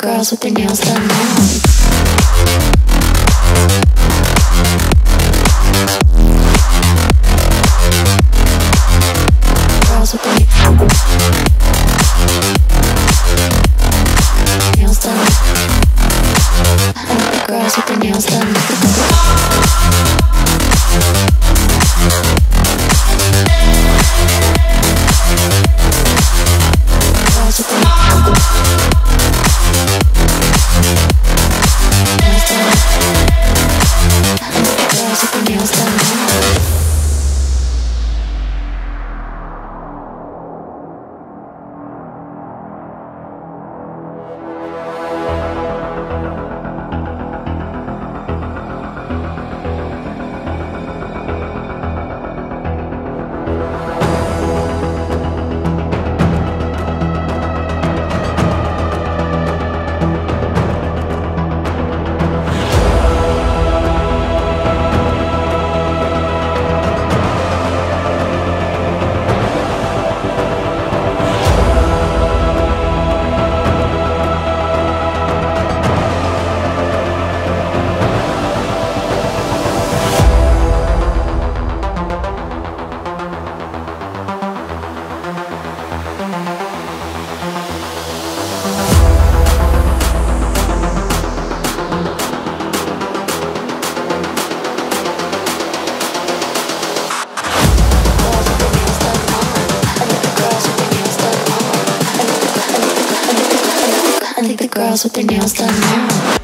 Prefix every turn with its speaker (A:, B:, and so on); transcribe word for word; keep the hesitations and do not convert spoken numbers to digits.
A: girls with their nails done now. Girls with their nails done. I like the girls with their nails done. Girls with their nails done. I like the girls with their nails done. I think the girls with their nails done now.